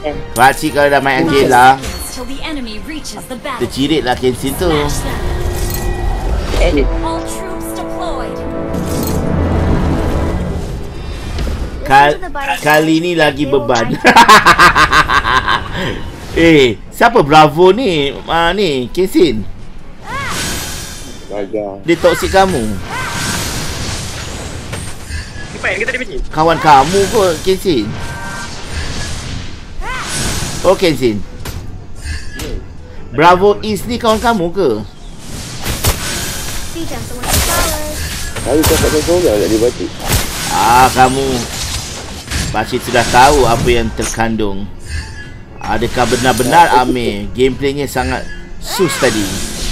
Pakcik kalau dah main Angela, tercirit lah Kenshin tu. Kali ni lagi beban. Siapa Bravo ni? Ni Kenshin. Dia toksik kamu. Kawan kamu kot Kenshin. Oh Kenshin. Bravo East ni kawan kamu ke? Aku cakap seorang tak dibaca. Kamu Pakcik sudah tahu apa yang terkandung. Adakah benar-benar Amir gameplaynya sangat sus tadi?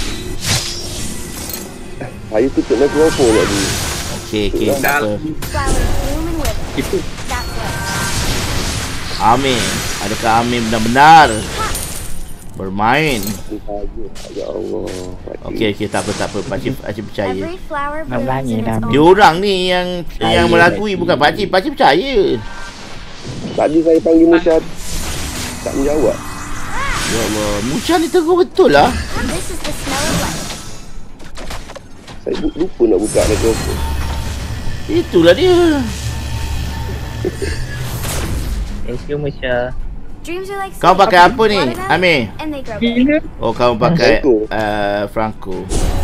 Saya tutup mikrofon tadi. Okey, tak apa. Amir, adakah Amir benar-benar bermain? Ya Allah. Okey, tak apa. Pakcik percaya. Namanya Dia orang ni yang melakui, bukan Pakcik. Pakcik percaya. Tadi saya panggil Musha tak menjawab. Ya Allah, Musha ni tegur betul lah. Saya lupa nak buka mikrofon. Itulah dia. Thank you Musha. Kau pakai apa ni, Amir? Oh, kau pakai Franco.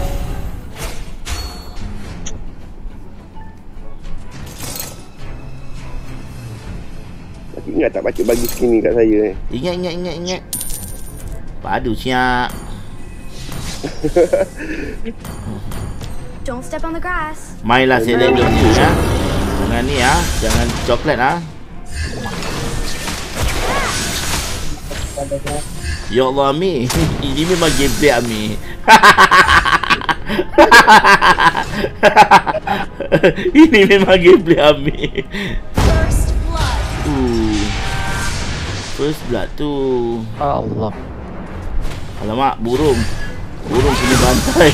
Ingat tak baca bagi skin ni kat saya. Ingat. Padu siap. Don't step on the grass. Mainlah select ni ya. Jangan ni ya, jangan coklat ah. Ya Allah Amir, ini memang gameplay Amir. Ini memang gameplay Amir. First blood tu. Allah. Alamak, burung kena bantai.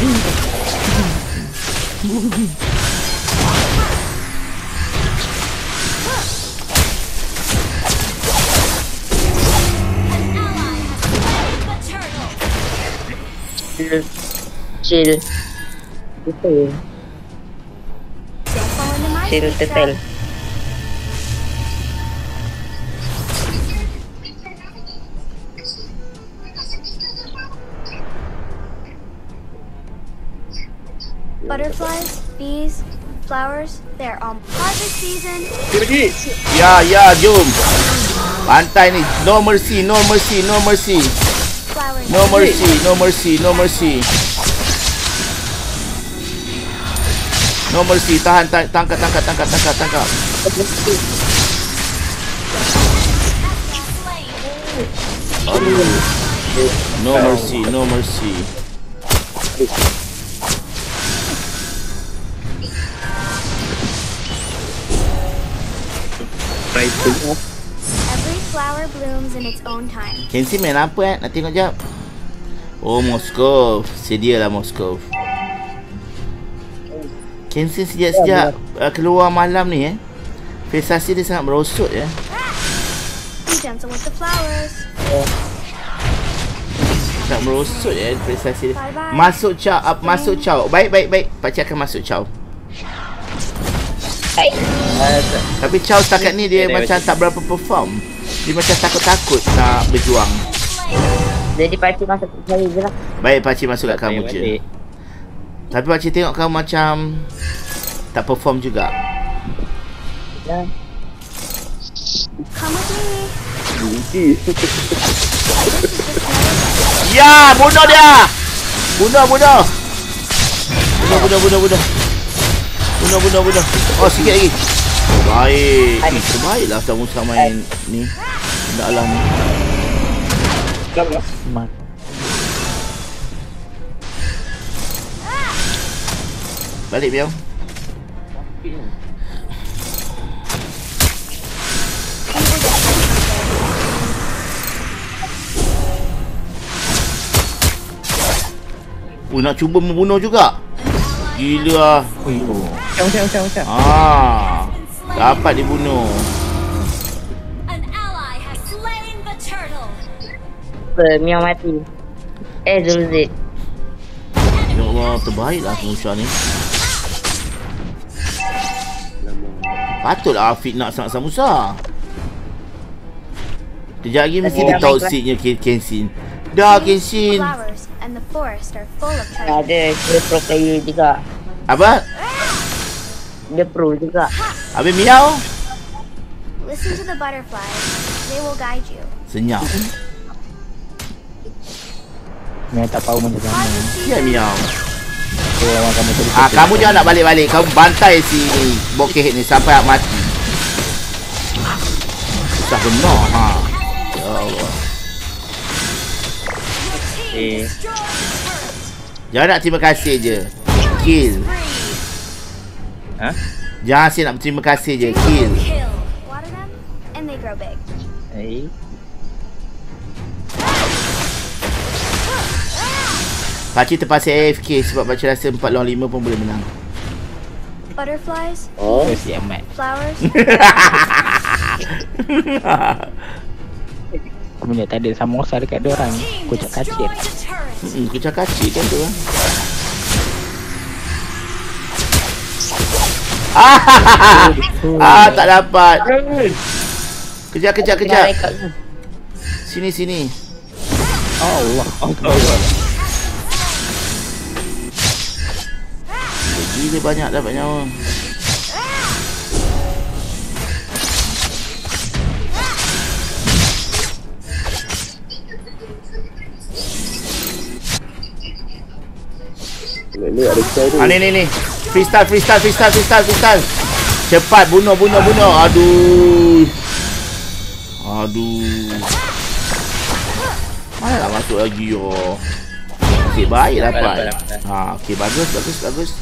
Chill. Betul. Chill tetel. Butterflies, bees, flowers, they're on harvest season. Ya, jom. Pantai ni, no mercy. Flowers. No mercy, tahan, tangkap. Aduh. No mercy. Every flower blooms in its own time. Kenshin main apa nak tengok jap. Oh, Moskov. Sedialah Moskov. Kenshin sejak keluar malam ni prestasi dia sangat merosot ya. Be gentle with the flowers. Sangat merosot ya prestasi dia. Masuk Chow. Baik. Pakcik akan masuk Chow. Tapi Chow setakat ni dia macam tak berapa perform. Dia macam takut-takut nak berjuang. Jadi pakcik masuk kat saya je lah. Baik, pakcik masuk kat kamu je. Tapi pakcik tengok kamu macam tak perform juga. Ya. Come with me. Ya, bunuh dia. Bunuh. Oh, sikit lagi. Baik. Terbaiklah sama-sama main ni. Tidaklah ni. Mat. Balik Biao. Nak cuba membunuh juga. Gila. Macam. Dapat dibunuh. Miao mati. Zulzid. Ya Allah, terbaiklah Samusha ni. Patutlah Afiq nak sangat Samusha. Kejap lagi mesti dia tahu seatnya Kenshin. Dah Kenshin. Flowers and the forest are full of treasure. Ada dia pro player juga. Apa? Dia pro juga. Habis Miao? Listen to the butterflies. They will guide you. Senyap. Miao tak tahu macam mana. Ya Miao. Orang kamu tu. Kamu jangan nak balik-balik. Kamu bantai si bokeh ni sampai mati. Susah benar. Ya Allah. Jangan nak terima kasih je. Kill. Jangan asyik nak terima kasih je. Kill. Water them and they grow big. Pakcik terpaksa AFK sebab pakcik rasa 4 lawan 5 pun boleh menang. Butterflies, Si amat. flowers, Kemudian tak ada samosa dekat dia orang. Kocak kacir. Kucak kacik kan tu lah. Tak dapat. Kejap. Sini. Allah. Gila banyak dapat nyawa. Ni ada style tu. Ni. Freestyle. Cepat bunuh. Aduh. Mana nak masuk lagi yo. Okey, baik dapat. Okey, bagus.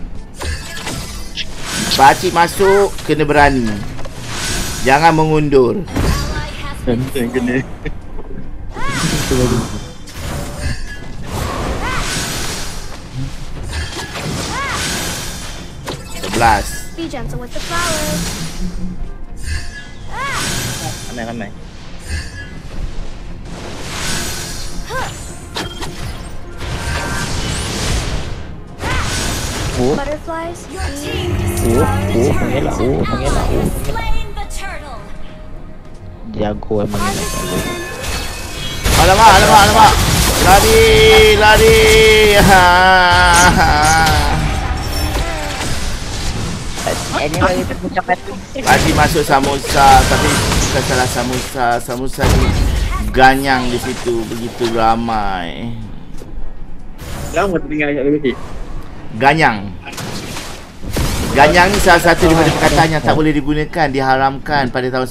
Pakcik masuk kena berani. Jangan mengundur. Kena. 11. be gentle with the flowers. Ramai. Butterflies, Mengelak. Jago emang Alamak. Lari. Ini lagi tercapai. Tadi masuk Samosa, tapi bukan salah Samosa ni ganyang di situ begitu ramai. Lama terdengar ayat lagi. Ganyang ni salah satu daripada perkataan yang tak boleh digunakan, diharamkan pada tahun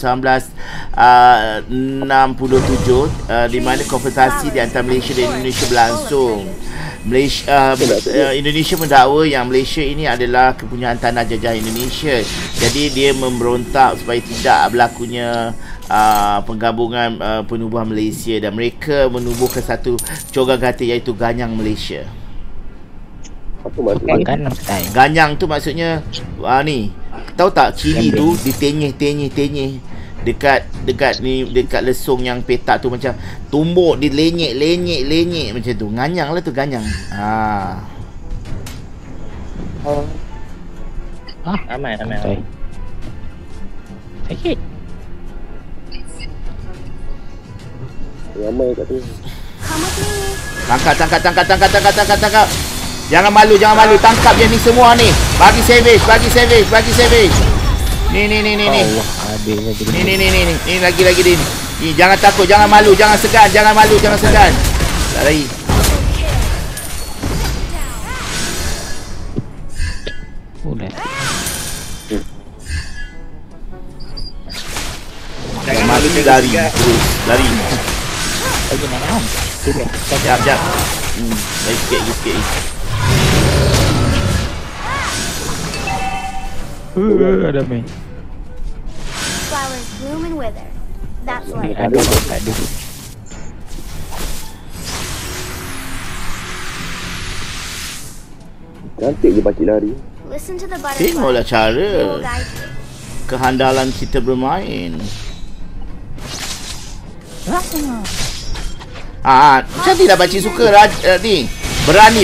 1967 di mana konfrontasi di antara Malaysia dan Indonesia berlangsung. Indonesia mendakwa yang Malaysia ini adalah kepunyaan tanah jajah Indonesia. Jadi dia memberontak supaya tidak berlakunya penggabungan penubuhan Malaysia, dan mereka menubuhkan satu corak gata iaitu Ganyang Malaysia. Apa maksudnya? Ganyang tu maksudnya ni, tahu tak cili tu ditenyih dekat lesung yang petak tu, macam tumbuk dilenyek macam tu. Ganyang lah tu, ganyang. Ramai. Sakit. Ramai kat tu. come with me. Tangkap. Jangan malu. Tangkap je ni semua ni. Bagi savage. Ni. Allah, ada lagi. Ni lagi ni. Ni jangan takut, jangan malu, jangan segan. Tak lari. Udah. Jangan malu, lari. Terus lari. Lagi nak. Jap. Lagi sikit. Ada main. Flowers bloom and wither. That's life. Ada. Cantik je pakcik lari. Listen to the butterflies. Tengoklah They will cara guide you. kehandalan kita bermain. Macam ni lah pakcik suka ni. Berani.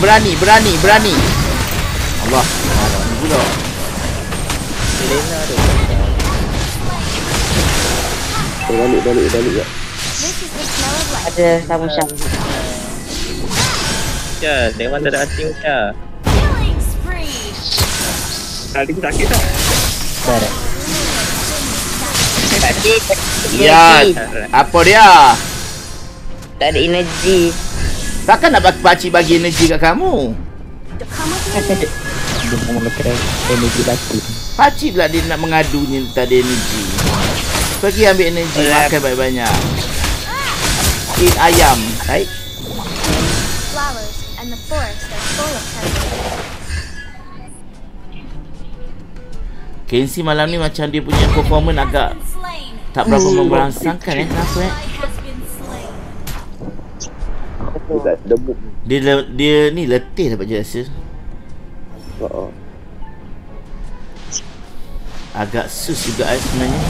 Allah. Ni pula. Selena tu. Balik ya. This is the smell of life. Ada Samusha. Ya, Dewan tak ada asing ya. Killing spree. Tadi aku sakit tak? Barat. Pakcik. Ya, apa dia? Tak ada energi. Takkan nak pakcik bagi energi kat kamu? Come with me. Dia mau lepas energi batu. Pakcik pula dia nak mengadunya tak ada energi. Pergi ambil energi, makan banyak-banyak. Eat ayam, baik? Flowers and the forest are full of color. Kenzie malam ni macam dia punya performance agak tak berapa merangsangkan kenapa Debuk. Dia ni letih dapat je rasa. Agak sus juga sebenarnya.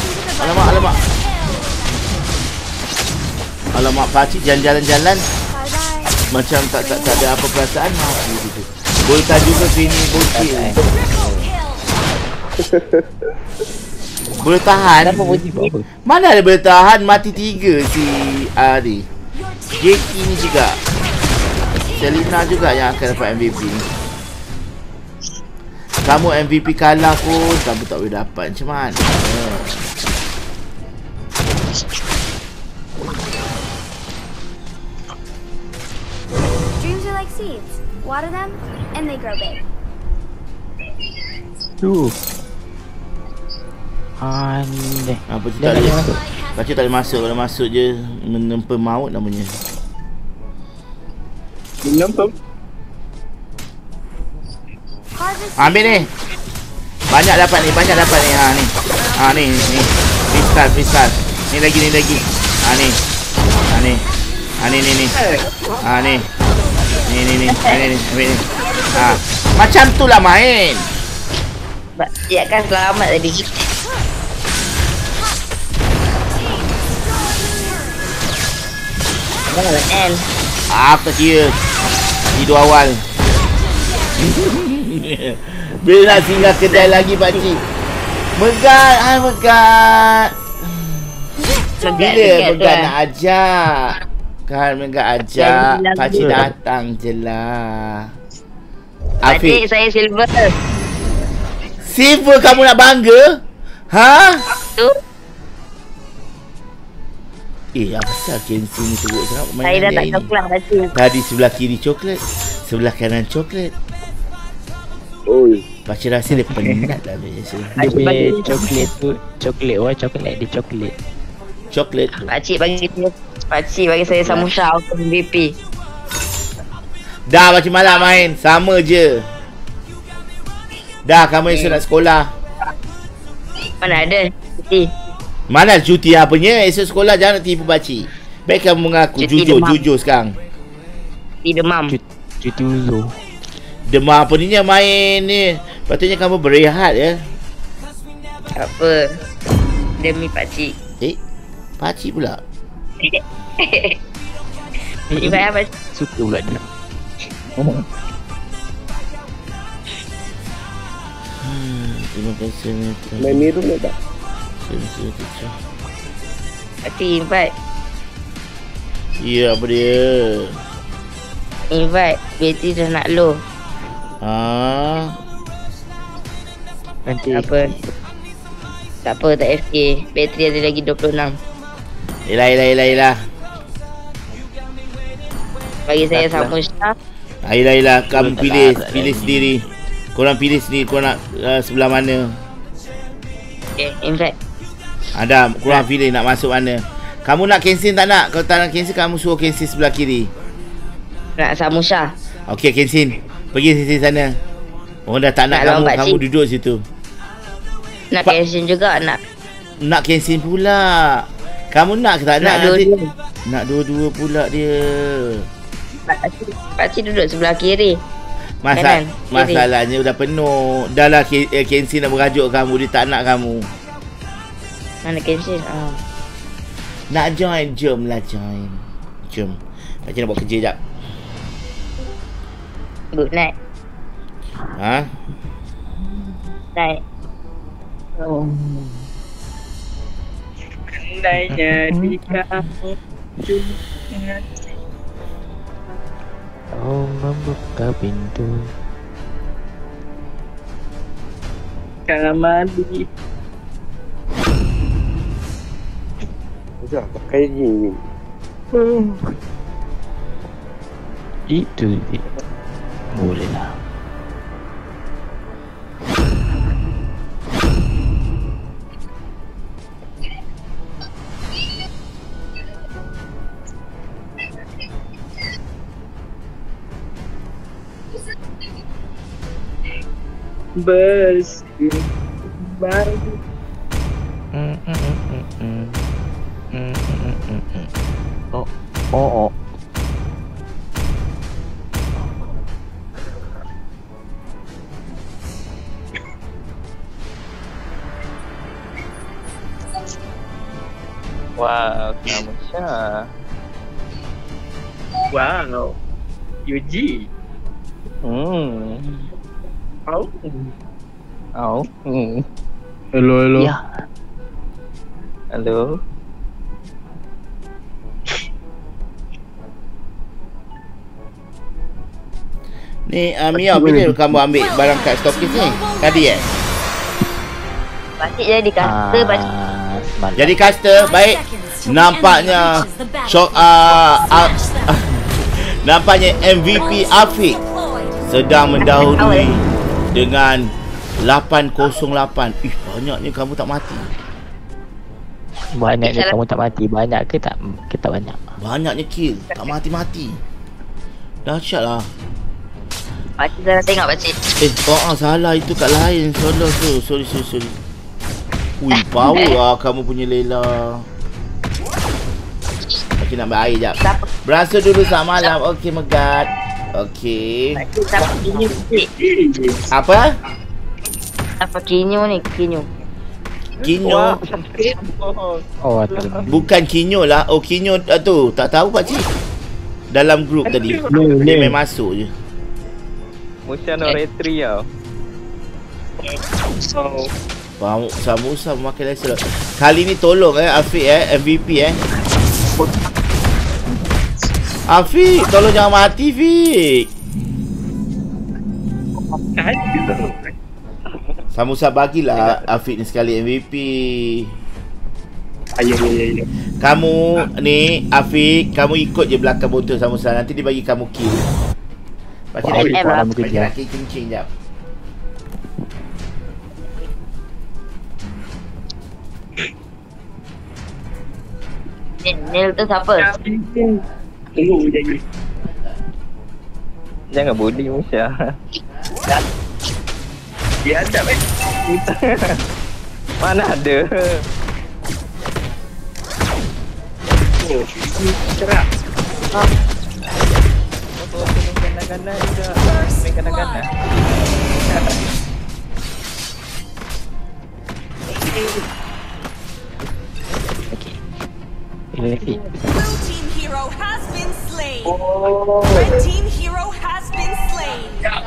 Alamak pakcik jalan-jalan Bye-bye. macam tak ada apa perasaan mati gitu. Boleh juga sini bocil. Boleh tahan. Kenapa bunyi apa? Mana ada boleh tahan mati 3 si Ari. Jackie ni juga. Selena juga yang akan dapat MVP. Kamu MVP kalah pun kamu tak boleh dapat. Macam mana? Dreams are like seeds. Water them, and they grow big. Tu. Andai. Apa tu tak boleh masuk? Baca tak boleh masuk. Kalau masuk je menempa maut namanya. Menempa? Harvest Ambil ni. Banyak dapat ni. Ni. Freestyle. Ni lagi. Ni. Ambil ni. Macam tu lah main. Pakcik akan selamat tadi. Kan? Aku tak kira. Tidur awal. Bila nak singgah kedai lagi pakcik. Megat. Bila Megat nak ajak. Kan Megat ajak. Pakcik datang je lah. Pakcik saya silver. Silver kamu nak bangga? Ha? Tu. Apa pasal Kenzie ni teruk sangat Saya permainan dah dia tak ini. coklat pakcik. Tadi sebelah kiri coklat, sebelah kanan coklat. Oi. Pakcik rasa dia penat lah biasa. Dia punya coklat tu. Coklat dia coklat. Coklat tu. Pakcik bagi saya Samusha untuk MVP. Dah macam malam main, sama je. Dah kamu esok nak sekolah. Mana ada? Cuti. Mana cuti apanya? Esok sekolah jangan nak tipu pakcik. Baik kamu mengaku Cuti jujur sekarang. Cuti demam. Cuti uzur. Demam apa ni main ni. Patutnya kamu berehat ya. Apa? Demi pakcik. Pakcik pula. Ibarat pakcik. Suka pula dia. Terima kasih. Main ni room tak? Pakcik invite. Ya apa dia? Invite. Bateri dah nak low. Nanti Tak apa tak FK. Bateri ada lagi 26. Yelah. Bagi saya Samusha. Yelah, kamu pilih sendiri. Korang pilih sendiri korang nak sebelah mana. Okay, invite. Ada, korang pilih nak masuk mana. Kamu nak cancel tak nak? Kalau tak nak cancel, kamu suruh cancel sebelah kiri. Nak Samusha. Okey, cancel. Pergi sisi sana. Orang dah tak nak kamu, lompat kamu duduk situ. Nak cancel juga nak. Nak cancel pula. Kamu nak ke tak nak? Nak dua-dua. Nak dua-dua pula dia. Pakcik duduk sebelah kiri. Kanan, kiri. Masalahnya dah penuh. Dah lah Kenzie nak merajuk kamu. Dia tak nak kamu. Mana cancel? Nak join? Jom lah join. Jom. Macam nak buat kerja jap. Good night. Ha? Night. Andainya di kamu kau membuka pintu kamar di Dah pakai ni. itu boleh lah. Bersembang. Oh. Wow, kamu Syah. Wow. Yuji. Oh. Hello. Ya. Halo. Ni Mia, bila kamu ambil barang kat stokis ni? Tadi Pakcik jadi caster, pakcik. Semalam. Jadi caster, baik. Nampaknya nampaknya MVP Afiq sedang mendahului dengan 808. Banyaknya kamu tak mati. Banyaknya kamu tak mati. Banyak ke tak? Kita banyak. Banyaknya kill, tak mati-mati. Dahsyat lah. Pakcik dah tengok pakcik. Salah itu kat lain. Sorry. Ui, power lah kamu punya Layla. Okey, nak ambil air jap. Berasa dulu saat malam. Okey, Megat. Okey. Siapa kinyu pakcik? Apa? Apa kinyu ni? Kinyu. Kinyo. Oh, betul. Bukan Kinyo lah. Oh, Kinyo tu. Tak tahu pakcik. Dalam grup tadi. Dia main masuk je. Musa no retri tau. Samusa memakai laser. Kali ni tolong Afiq MVP Afiq, tolong jangan mati Afiq. Samusa bagilah Afiq ni sekali MVP. Ayo. Kamu ni Afiq, kamu ikut je belakang botol Samusa. Nanti dia bagi kamu kill. Pakcik nak kencing jap. Nil tu siapa? Tunggu jadi. Jangan body Musa. Dia ada Mana ada? cerah. Kanan-kanan juga. Main kanan-kanan. Okey. Lagi. Blue team hero has been slain. Red team hero has been slain.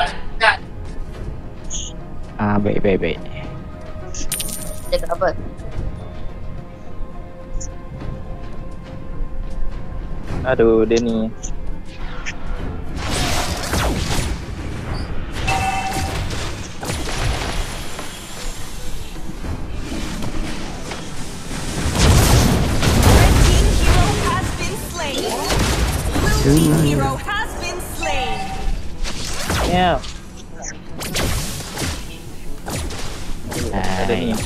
Baik. Cakap apa? Aduh, dia ni. Hero has been slain. Ya. Ada ni.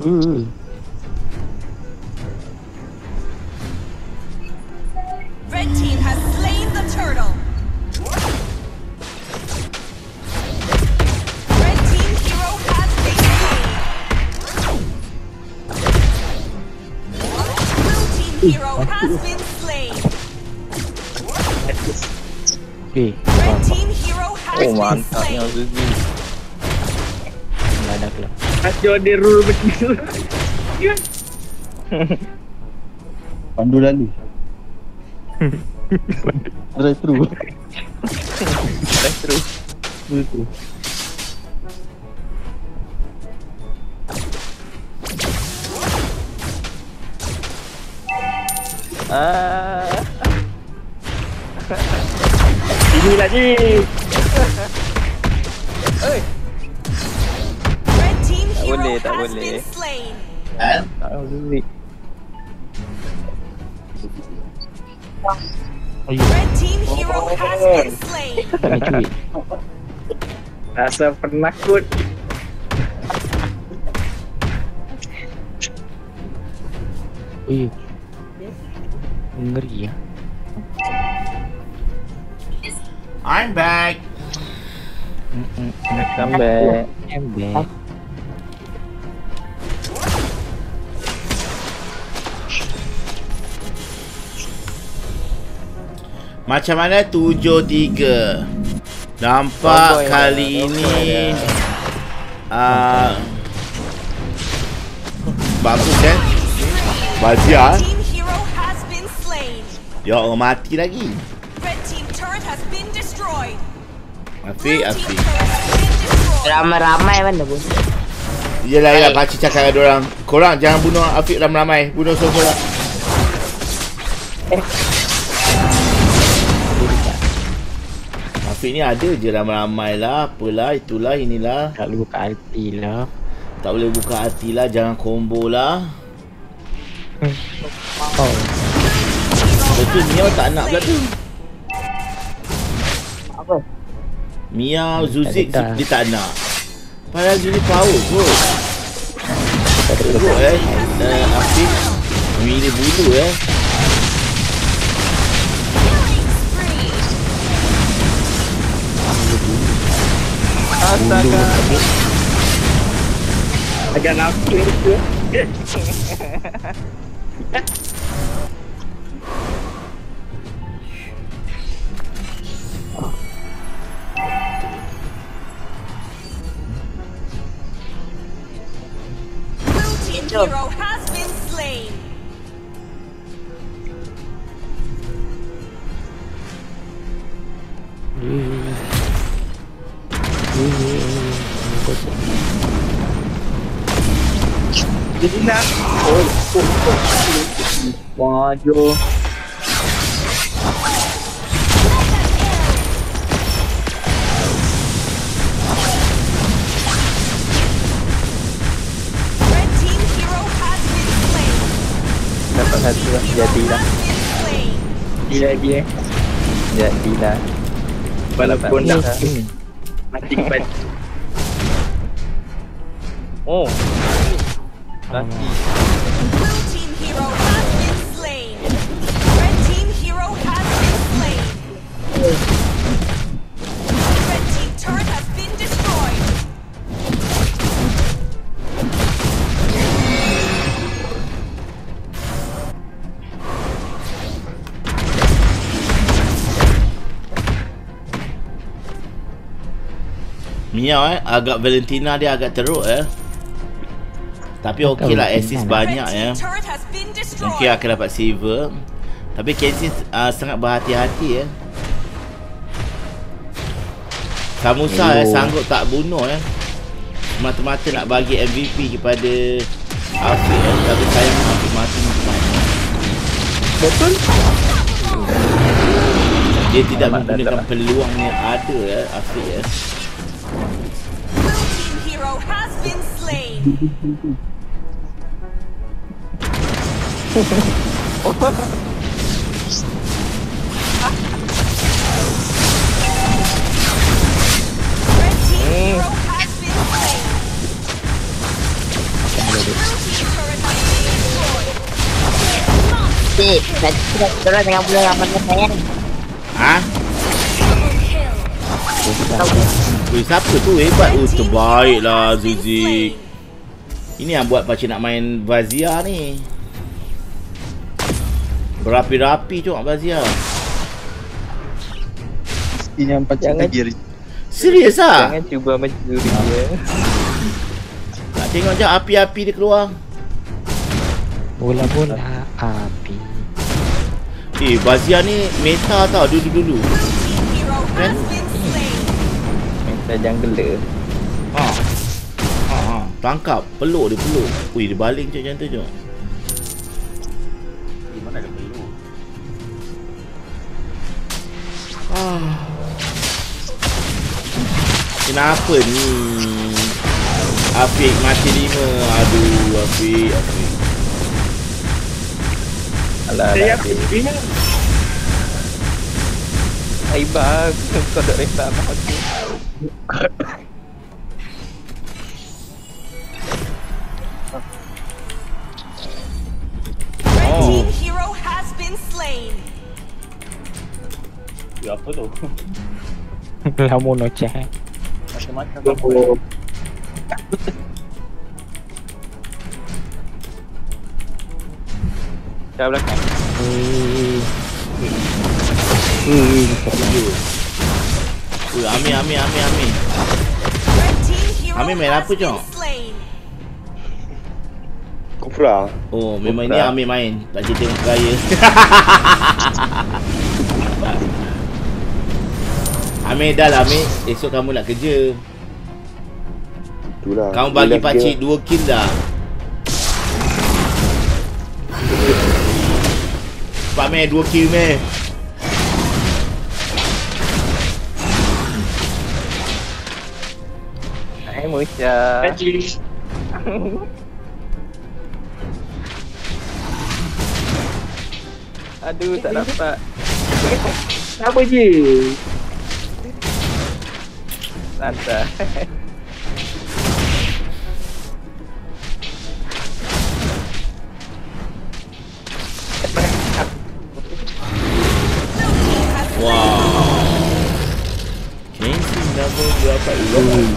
Red team has slain the turtle. Red team hero has been slain. Blue team hero has been slain. Okay. Red team hero has been Mantapnya slain. Zuzi. Dah dah keluar. Asyik dia rule begitu. Pandu lalu. Drive through. Betul. Ini lagi. Red team hero boleh, tak has boleh. been slain. Tak tahu Zuzi. Red team hero has been slain. Kena cuit. Rasa penakut. Ui. Ngeri ya. I'm back. Come back. Embek. Macam mana 7-3? Nampak kali ini bagus kan? Bazia. Team hero has been slain. Ya orang mati lagi. Red team turret has been destroyed. Afiq, Blue team Afiq. turret has been destroyed. Ramai-ramai mana pun. Yelah, yelah, pakcik cakap dengan orang. Korang jangan bunuh Afiq ramai-ramai. Bunuh seorang-seorang. Afiq ni ada je ramai-ramai lah. Apalah, itulah, inilah. Tak boleh buka hati lah. Tak boleh buka hati lah. Jangan combo lah. Oh. Betul, Mia tak nak pula tu. Apa? Mia, Zuzik, tak. dia tak nak. Padahal Zuzik power kot. Teruk Afiq. Mila bulu Astaga. Agak nafsu tu. Blue team hero has been slain. Jadi nak. Maju. Red team hero has been slain. Dapat satu lah. Hero Jadilah. has been slain. Lagi Jadilah. walaupun dah Hmm. mati kembali. Oh. Laki. Blue team hero has been slain. Red team hero has been slain. Red team turret has been destroyed. Miau agak Valentina dia agak teruk Tapi okey lah, assist banyak Red team turret has been destroyed. Mungkin akan dapat silver. Tapi Kensin sangat berhati-hati Samusa sanggup tak bunuh Mata-mata nak bagi MVP kepada Afiq tapi sayang Afiq mati. Betul? Dia tidak menggunakan peluang yang ada Afiq Blue team hero has been slain. Red team hero has been slain. Blue Eh, tadi kita jangan boleh aman-aman kan. Ha? Weh, siapa tu hebat? Oh, terbaiklah Zuzik. Ini yang buat pakcik nak main Vazia ni. Berapi-rapi cok Vazia. Ini yang pakcik lagi. Serius ah? Jangan cuba mencuri dia. Nak tengok je api-api dia keluar. Bola-bola api. Vazia ni meta tau dulu-dulu. Hero has been slain. Minta jungler. Tangkap, peluk dia peluk. Ui, dia baling je macam tu je. Di mana ada perlu? Kenapa ni? Afiq mati 5. Aduh, Afiq. Alah, Saya Afiq. Bina. Aibah, kau tak rasa apa tu. Red team hero has been slain. Ya apa tu? Lama noceh. Macam-macam. Dah belakang. Ami. Red team hero Ami main has apa, been Jom? slain. Kufra. Oh, memang ini Ami main. Tak cerita tengok gaya. Ami dah lah Ami. Esok kamu nak kerja. Itulah. Kamu bagi pakcik 2 kill dah. Cepat meh, 2 kill meh. Hai Musha. Aduh, tak dapat. Apa je? Santai. Wow. Kensi double berapa ulang?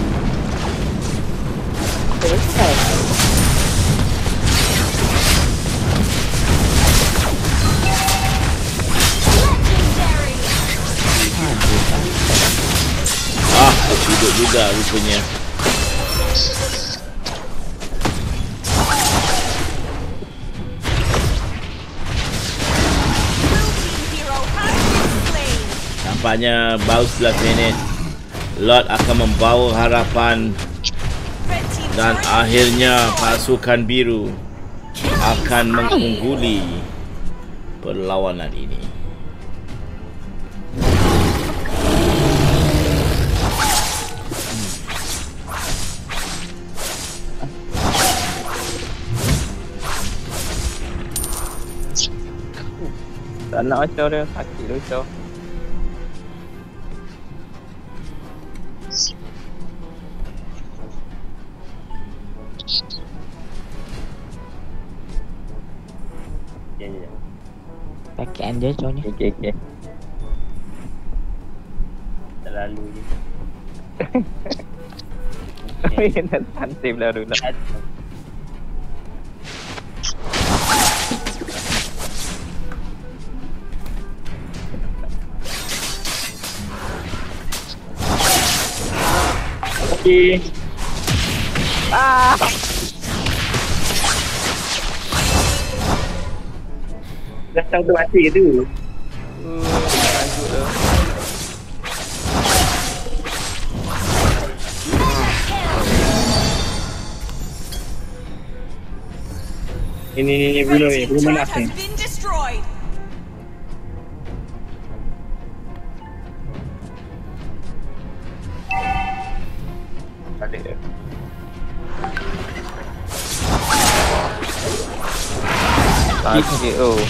Hidup juga rupanya. Nampaknya baru 11 minit Lord akan membawa harapan dan akhirnya pasukan biru akan mengungguli perlawanan ini. Tak nak macam dia, sakit dia macam. Ya. Sakitan dia macam ni. Okey. Terlalu je. Nak santai pula dulu. Okey. Dah tahu tu mati ke tu? Lanjut dah. Ini belum mana has been destroyed. Ada dia. Sakit oh.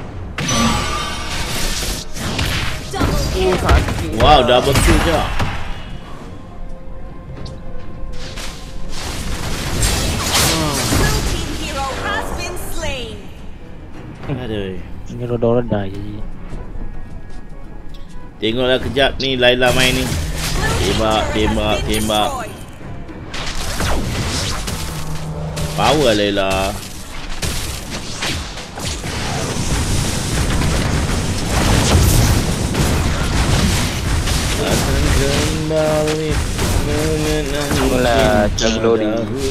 Wow, double kill je. Blue team hero has been slain. Aduh. Ini roda-roda je. Tengoklah kejap ni Layla main ni. Tembak. Power Layla. Akan kembali mengenang Mula Glory.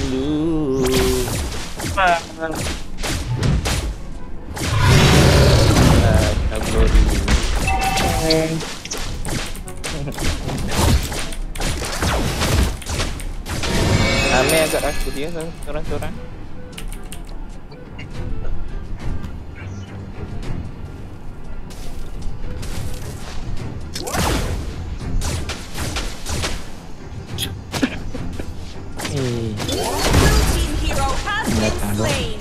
Ame agak ragu dia seorang-seorang. Blue team hero has been slain.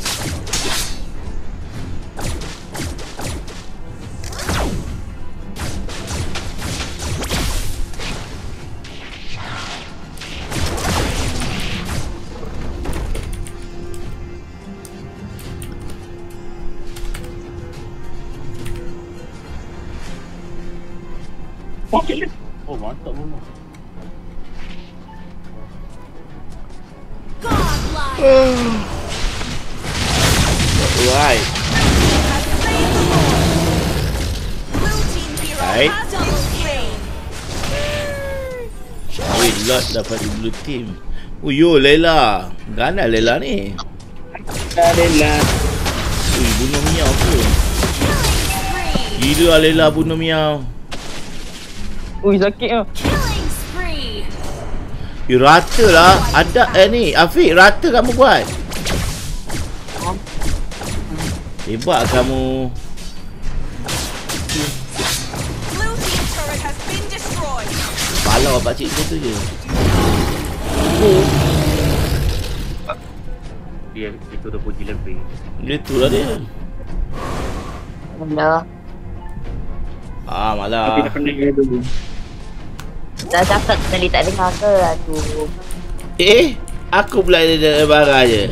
Oh, mantap bunuh. Godlike. Right. Blue team hero Right. has double slain. Wait, lot dapat di blue team. Oh yo Layla. Gana Layla ni. Layla. Ui, bunuh Miao tu. Gila Layla bunuh Miao. Ui, sakit ah. Killing spree. You rata lah. Ada ni Afiq, rata kamu buat. Hebat kamu. Blue team turret has been destroyed. Balau pakcik tu je. Dia itu dah puji lebih. Dia tu lah dia. Benda. Ah, Tapi malah. dah pernah dulu. Dah cakap tadi tak dengar ke? Aduh. Aku pula ada barang je.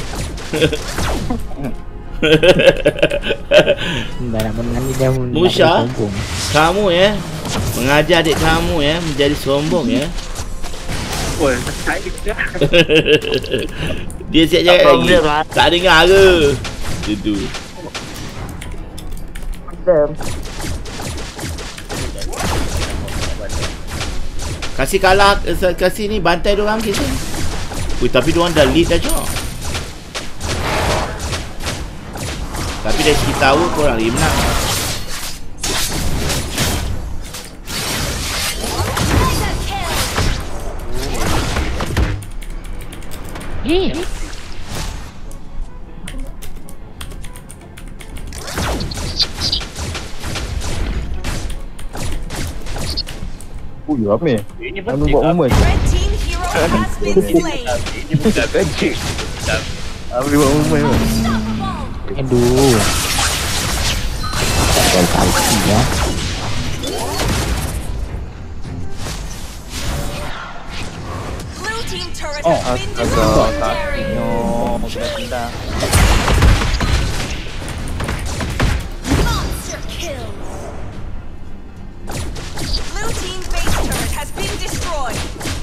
Dah nak menang dia Musha, kamu ya mengajar adik kamu ya menjadi sombong ya. Oh, saya dah. Dia siap cakap lagi. problem, ah. Tak dengar ke? Itu. Problem. Kasih kalah, kasih ni bantai diorang kita. Ui, tapi diorang dah lead dah jom. Tapi dari segi tahu korang lagi menang. Ui, apa ni? Ini Anu buat moment. Red team hero has been slain. Ini bukan Kecil. Apa dia buat moment tu? Aduh. Tak tahu ya. Blue team turret has been destroyed. Legendary. Monster kill. Blue team base turret has been destroyed.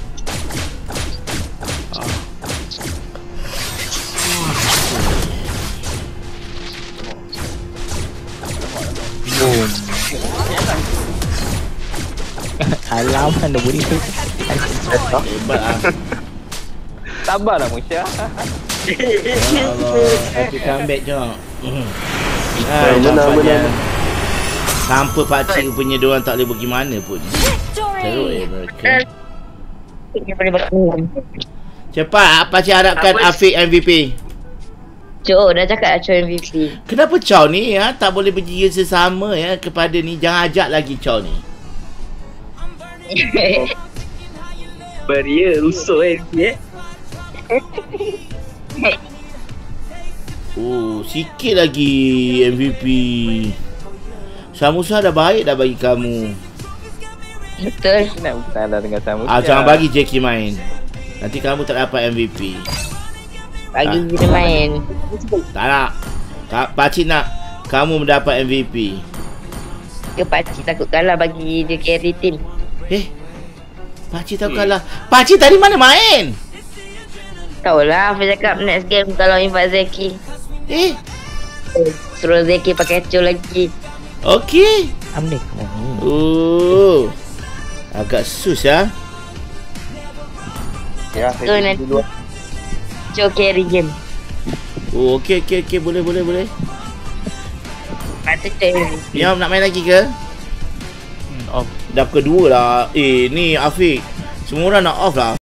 Alam anda bunyi tu. Hebat lah. Sabarlah Musha. Ya Allah. Pakcik comeback jom. Menang, menang. Sampai pakcik punya diorang tak boleh pergi mana pun. Teruk mereka. Cepat pakcik harapkan Afiq MVP. Cok, dah cakap Chow MVP. Kenapa Chow ni ya tak boleh berjaya sesama ya kepada ni? Jangan ajak lagi Chow ni. Beria rusuh dia. Oh, sikit lagi MVP. Samusa dah baik dah bagi kamu. Betul. Nak bersalah dengan Samus. Jangan bagi Jackie main. Nanti kamu tak dapat MVP. Bagi kita main. Tak nak. Pakcik nak kamu mendapat MVP. Ke pakcik takut kalah bagi dia carry team. Pakcik tahu kalah. Pakcik tadi mana main? Tahu lah apa cakap next game kalau invite Zeki. Suruh Zeki pakai kecoh lagi. Okey. Ambil kau ni. Agak sus ya. Ya, So saya nanti dulu. kecoh carry game. Okey. Boleh. Patut carry. Miam nak main lagi ke? Off. Dah kedua lah. Ni Afiq. Semua orang nak off lah.